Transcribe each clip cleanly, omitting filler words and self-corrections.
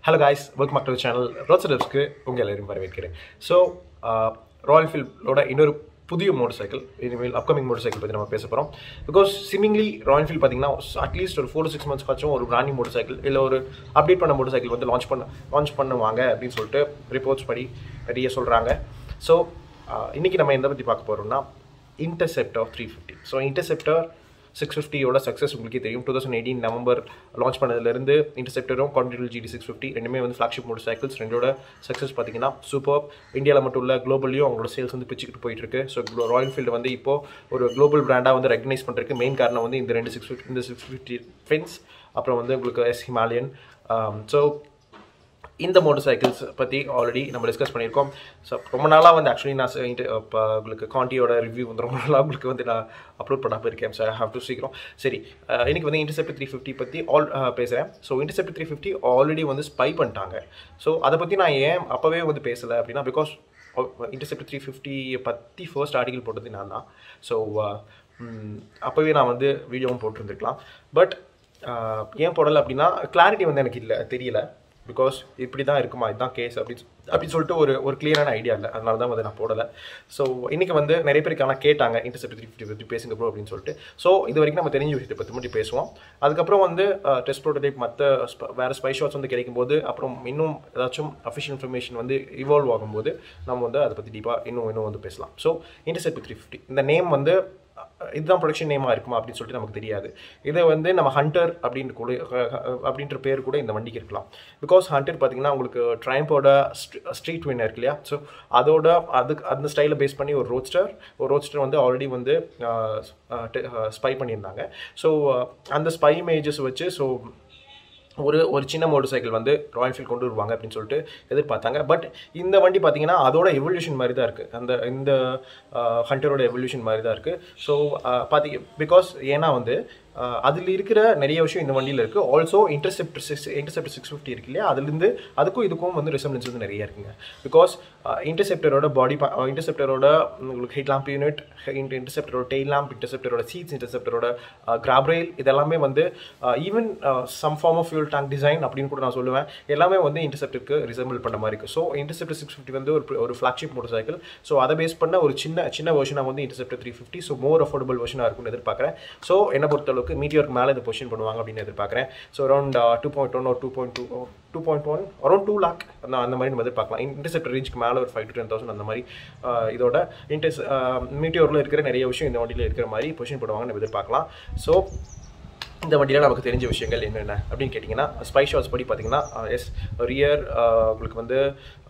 Hello guys, welcome back to the channel. ரோட்ஸ்டெப்ஸ்க்கு உங்கள் எல்லாரும் வரவேற்கிறேன். ஸோ ராயல் என்ஃபீல்டோட இன்னொரு புதிய மோட்டர் சைக்கிள் இனிமேல் அப்கமிங் மோட்டர் சைக்கிள் பற்றி நம்ம பேச போகிறோம். பிகாஸ் சிமிங்லி ராயல் என்ஃபீல்ட் பார்த்தீங்கன்னா அட்லீஸ்ட் ஒரு 4 to 6 months காச்சும் ஒரு பிராண்ட் நியூ மோட்டர் சைக்கிள் இல்லை ஒரு அப்டேட் பண்ண மோட்டர் சைக்கிள் வந்து லான்ச் பண்ணுவாங்க அப்படின்னு சொல்லிட்டு ரிப்போர்ட்ஸ் படி நிறைய சொல்கிறாங்க. ஸோ இன்றைக்கி நம்ம எதை பற்றி பார்க்க போகிறோம்னா இன்டர்செப்டர் 350. ஸோ இன்டர்செப்டர் 650யோட சக்ஸஸ் உங்களுக்கு தெரியும். 2018 நவம்பர் லான்ச் பண்ணதுலேருந்து இன்டர்செப்டரும் கான்டினென்டல் GT 650 ரெண்டுமே வந்து ஃப்ளாக்ஷிப் மோட்டர் சைக்கிள்ஸ். ரெண்டோட சக்ஸஸ் பார்த்தீங்கன்னா சூப்பர். இந்தியாவில் மட்டும் இல்லை குளோபல்லையும் அவங்களோட சேல்ஸ் வந்து பிச்சுக்கிட்டு போயிட்டு இருக்கு. ஸோ ராயல் என்ஃபீல்டு வந்து இப்போ ஒரு குளோபல் பிராண்டாக வந்து ரெகனைஸ் பண்ணுறதுக்கு மெயின் காரணம் வந்து இந்த 650 ஃபென்ஸ், அப்புறம் வந்து உங்களுக்கு ஹிமாலயன். ஸோ இந்த மோட்டர் சைக்கிள்ஸ் பற்றி ஆல்ரெடி நம்ம டிஸ்கஸ் பண்ணியிருக்கோம். ஸோ ரொம்ப நாளாக வந்து ஆக்சுவலி நான் இப்போ உங்களுக்கு காண்டியோட ரிவ்யூ வந்து ரொம்ப நாளாக உங்களுக்கு வந்து நான் அப்லோட் பண்ணாமல் இருக்கேன். ஸோ ஐ ஹேவ் டு சீக்கிரம். சரி, இன்றைக்கி வந்து இன்டர்செப்டர் 350 பற்றி பேசுகிறேன். ஸோ இன்டர்செப்டர் 350 ஆல்ரெடி வந்து ஸ்பை பண்ணிட்டாங்க. ஸோ அதை பற்றி நான் ஏன் அப்போவே வந்து பேசலை அப்படின்னா, பிகாஸ் இன்டர்செப்டர் 350 பற்றி ஃபர்ஸ்ட் ஆர்டிகல் போட்டது நான் தான். ஸோ அப்போவே நான் வந்து வீடியோவும் போட்டிருந்துருக்கலாம். பட் ஏன் போடலை அப்படின்னா கிளாரிட்டி வந்து எனக்கு தெரியல. பிகாஸ் இப்படி தான் இருக்குமா, இதுதான் கேஸ் அப்படின்னு சொல்லிட்டு ஒரு கிளியரான ஐடியா இல்லை. அதனால தான் வந்து நான் போடலை. ஸோ இன்றைக்கி வந்து நிறைய பேருக்கு கேட்டாங்க இன்டர்செப்டர் 350 பற்றி பேசுங்க ப்ரோ அப்படின்னு சொல்லிட்டு. ஸோ இது வரைக்கும் நம்ம தெரிஞ்ச விஷயத்தை பற்றி மட்டும் பேசுவோம். அதுக்கப்புறம் வந்து டெஸ்ட் ப்ரோட்டோடைப் மற்ற வேறு ஸ்பை ஷாட்ஸ் வந்து கிடைக்கும்போது, அப்புறம் இன்னும் ஏதாச்சும் அஃபிஷியல் இன்ஃபர்மேஷன் வந்து இவால்வ் ஆகும்போது நம்ம வந்து அதை பற்றி டீப்பாக இன்னும் வந்து பேசலாம். ஸோ இன்டர்செப்டர் 350 இந்த நேம் வந்து இதுதான் ப்ரொடக்ஷன் நேமாக இருக்குமா அப்படின்னு சொல்லிட்டு நமக்கு தெரியாது. இதை வந்து நம்ம ஹண்டர் அப்படின்ற பேர் கூட இந்த வண்டிக்கு இருக்கலாம். பிகாஸ் ஹண்டர் பார்த்தீங்கன்னா உங்களுக்கு ட்ரைம்போட ஸ்ட்ரீட் வின்னர் இருக்கு இல்லையா. ஸோ அதோட அந்த ஸ்டைலை பேஸ் பண்ணி ஒரு ரோட்ஸ்டர் வந்து ஆல்ரெடி வந்து ஸ்பை பண்ணியிருந்தாங்க. ஸோ அந்த ஸ்பை இமேஜஸ் வச்சு ஸோ ஒரு சின்ன மோட்டர் சைக்கிள் வந்து ராயல் என்ஃபீல்ட் கொண்டு வருவாங்க அப்படின்னு சொல்லிட்டு எதிர்பார்த்தாங்க. பட் இந்த வண்டி பார்த்தீங்கன்னா அதோட எவல்யூஷன் மாதிரி தான் இருக்குது. இந்த ஹண்டரோட எவல்யூஷன் மாதிரி தான் இருக்குது. ஸோ பிகாஸ் ஏன்னா வந்து அதில் இருக்கிற நிறைய விஷயம் இந்த வண்டியில் இருக்குது. ஆல்சோ இன்டர்செப்டர் 650 இருக்கு இல்லையா, அதுலேருந்து அதுக்கும் இதுக்கும் வந்து ரிசம்பிளன்ஸ் வந்து நிறைய இருக்குங்க. பிகாஸ் இன்டர்செப்டரோட இன்டர்செப்டரோட உங்களுக்கு ஹெட் லேம்ப் யூனிட், இன்டர்செப்டரோட டெயில் லேம்ப், இன்டர்செப்டரோட சீட்ஸ், இன்டர்செப்டரோட கிராப் ரெயில், இதெல்லாமே வந்து even some form of fuel tank design அப்படின்னு கூட நான் சொல்லுவேன். எல்லாமே வந்து இன்டர்செப்டருக்கு ரிசம்பிள் பண்ண மாதிரி இருக்குது. ஸோ இன்டர்செப்டர் 650 வந்து ஒரு ஃப்ளாக்ஷிப் மோட்டர் சைக்கிள். ஸோ அதை பேஸ் பண்ண ஒரு சின்ன வெர்ஷனாக வந்து இன்டர்செப்டர் 350. ஸோ மோர் அஃபோர்டபுள் வெர்ஷனாக இருக்கும்னு எதிர்பார்க்குறேன். ஸோ என்ன பொறுத்தளவுக்கு மீட்டியோருக்கு மேலே இந்த பொசிஷன் பண்ணுவாங்க அப்படின்னு எதிர்பார்க்குறேன். So around 2.1 or 2.1 around 2 lakh அந்த மாதிரி நம்ம எதிர்பார்க்கலாம். இன்டர்செப்டர் ரேஞ்சுக்கு மேலே ஒரு 5 to 10,000 அந்த மாதிரி இதோட மீட்டியோரில் இருக்கிற நிறைய விஷயம் இந்த வண்டியில் இருக்கிற மாதிரி பொசிஷன் பண்ணுவாங்கன்னு நம்ம எதிர்பார்க்கலாம். ஸோ இந்த வண்டியில் நமக்கு தெரிஞ்ச விஷயங்கள் என்னென்ன அப்படின்னு கேட்டிங்கன்னா, ஸ்பை ஷாட்ஸ் படி பார்த்தீங்கன்னா ரியர் உங்களுக்கு வந்து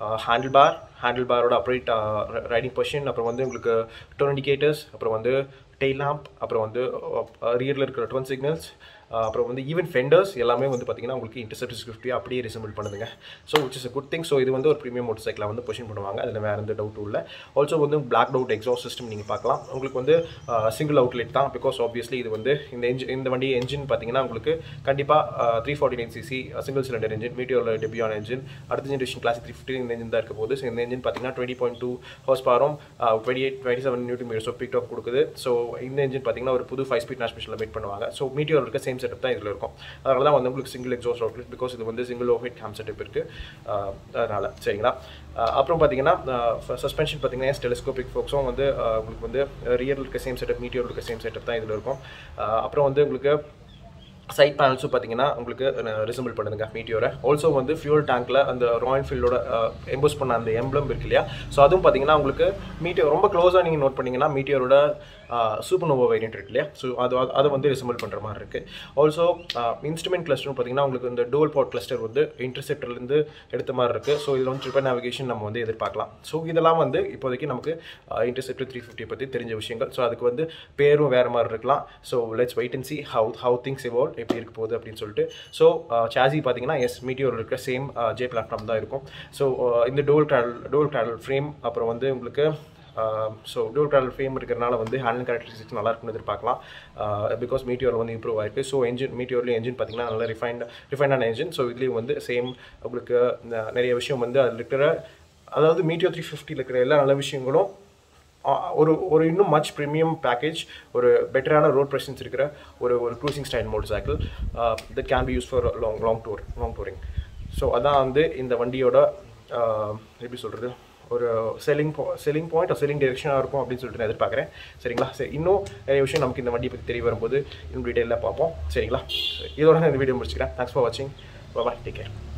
ஹேண்டில் பாரோட அப்ரைட் ரைடிங் பொசிஷன், அப்புறம் வந்து உங்களுக்கு டர்ன் இண்டிகேட்டர்ஸ், அப்புறம் வந்து டெயில் லேம்ப், அப்புறம் வந்து ரியரில் இருக்கிற டர்ன் சிக்னல்ஸ், அப்புறம் வந்து ஈவன் ஃபெண்டர்ஸ் எல்லாமே வந்து பார்த்தீங்கன்னா உங்களுக்கு இன்டர்செப்டர் 650 அப்படியே ரிசம்பிள் பண்ணுதுங்க. So which is a good thing. So இது வந்து ஒரு ப்ரீமியம் மோட்டர் சைக்கிளாக வந்து பொசிஷன் பண்ணுவாங்க. அதில் வேறு எந்த டவுட்டும் இல்லை. ஆல்சோ வந்து பிளாக் அவுட் எக்ஸாஸ்ட் சிஸ்டம் நீங்கள் பார்க்கலாம். உங்களுக்கு வந்து சிங்கிள் அவுட்லெட் தான். பிகாஸ் ஆப்வியஸ்லி இது வந்து இந்த வண்டி என்ஜின் பார்த்தீங்கன்னா உங்களுக்கு கண்டிப்பாக 349cc சிங்கிள் சிலிண்டர் என்ஜின், மீட்டியோரில் டெபியூன் என்ஜின், அடுத்த ஜென்ரேஷன் கிளாசிக் 350 இந்த என்ஜின் தான் இருக்க போது. ஸோ இந்த என்ஜின் பார்த்தீங்கன்னா 20.2 ஹார்ஸ் பவரும் 27 Nm பிக் டாப் கொடுக்குது. ஸோ இந்த என்ஜின் பார்த்தீங்கன்னா ஒரு புது 5-speed டிரான்ஸ்மிஷனில் மேட் பண்ணுவாங்க. ஸோ மீட்டியோர் இருக்க சேம் செட்டப் தான் இதில் இருக்கும். அதனால தான் வந்து உங்களுக்கு சிங்கிள் எக்ஸாஸ்ட் அவுட்லெட், பிகாஸ் இது வந்து single overhead cam setup இருக்குது. அதனால் சரிங்களா. அப்புறம் பார்த்தீங்கன்னா சஸ்பென்ஷன் பார்த்தீங்கன்னா டெலிஸ்கோபிக் ஃபோக்ஸும் வந்து உங்களுக்கு வந்து ரியரில் இருக்க சேம் செட்டப், மீட்டியோர் இருக்க சேம் செட்டப் தான் இதில் இருக்கும். அப்புறம் வந்து உங்களுக்கு சைட் பேனல்ஸும் பார்த்தீங்கன்னா உங்களுக்கு ரிசம்பிள் பண்ணுதுங்க மீட்டியோரை. ஆல்சோ வந்து ஃபியூல் டேங்க்கில் அந்த ராயல் என்ஃபீல்டோட எம்போஸ் பண்ண அந்த எம்ப்ளம் இருக்கு இல்லையா. ஸோ அதுவும் பார்த்தீங்கன்னா உங்களுக்கு மீட்டியோர் ரொம்ப க்ளோஸாக நீங்கள் நோட் பண்ணிங்கன்னா மீட்டியோரோட சூப்பர்னோவா வேரியன்ட் இருக்கு இல்லையா. ஸோ அதை வந்து ரிசம்பிள் பண்ணுற மாதிரி இருக்குது. ஆல்சோ இன்ஸ்ட்ருமெண்ட் கிளஸ்டரும் பார்த்தீங்கன்னா உங்களுக்கு இந்த டோல் பாட் கிளஸ்டர் வந்து இன்டர்செப்டர்லேருந்து எடுத்த மாதிரி இருக்குது. ஸோ இதில் வந்து ட்ரிப்பர் நேவிகேஷன் நம்ம வந்து எதிர்பார்க்கலாம். ஸோ இதெல்லாம் வந்து இப்போதைக்கு நமக்கு இன்டர்செப்டர் 350 பற்றி தெரிஞ்ச விஷயங்கள். ஸோ அதுக்கு வந்து பேரும் வேறு மாதிரி இருக்கலாம். So let's wait and see how things evolve, எப்படி இருக்க போகுது அப்படின்னு சொல்லிட்டு. ஸோ சாசி பார்த்தீங்கன்னா மீட்டியோர் இருக்கிற சேம் ஜே பிளாட்ஃபார்ம் தான் இருக்கும். ஸோ இந்த டோல் கிராடல் ஃப்ரேம், அப்புறம் வந்து உங்களுக்கு ஸோ டோல் கிராடல் ஃப்ரேம் இருக்கிறனால வந்து ஹேண்டில் கேரக்டரிஸ்டிக்ஸ் நல்லா இருக்குன்னு எதிர்பார்க்கலாம். பிகாஸ் மீட்டியோர் வந்து இம்ப்ரூவ் ஆயிருக்கு. ஸோ மீட்டியோர்லேயும் என்ஜின் பார்த்தீங்கன்னா நல்லா ரிஃபைண்டான என்ஜின். ஸோ இதுலேயும் வந்து சேம் உங்களுக்கு நிறைய விஷயம் வந்து அதில் இருக்கிற, அதாவது மீட்டியோர் 350 இருக்கிற எல்லா நல்ல விஷயங்களும் ஒரு இன்னும் மச் ப்ரீமியம் பேக்கேஜ், ஒரு பெட்டரான ரோட் ப்ரெசன்ஸ் இருக்கிற ஒரு cruising style motorcycle that can be use for long touring. So அதான் வந்து இந்த வண்டியோட எப்படி சொல்கிறது ஒரு செல்லிங் பாயிண்ட் செல்லிங் டைரெக்ஷனாக இருக்கும் அப்படின்னு சொல்லிட்டு நான் எதிர்பார்க்குறேன். சரிங்களா? சரி, இன்னும் நிறைய விஷயம் நமக்கு இந்த வண்டியை பற்றி தெரிய வரும்போது இன்னும் டீட்டெயிலாக பார்ப்போம். சரிங்களா? இதோட நான் இந்த வீடியோ முடிச்சுக்கிறேன். தேங்க்ஸ் ஃபார் வாட்சிங். Bye, take care.